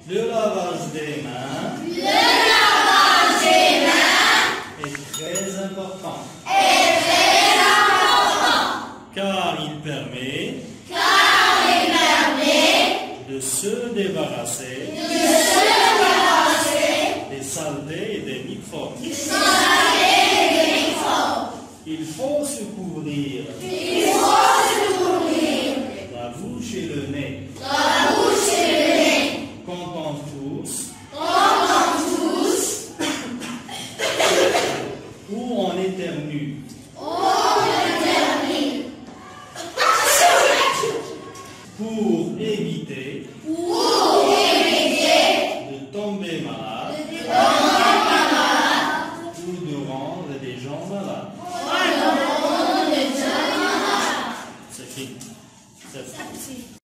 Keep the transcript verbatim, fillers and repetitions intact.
Le lavage des mains. Le lavage des mains est très important. est très important. Car il permet. Car il permet de se débarrasser. de se débarrasser des saletés et des microbes. des saletés et des microbes. Il faut se couvrir Il faut se couvrir la bouche et le nez la bouche et le nez quand on tousse quand on tousse ou on éternue. ou on éternue. Pour éviter Pour éviter de tomber malade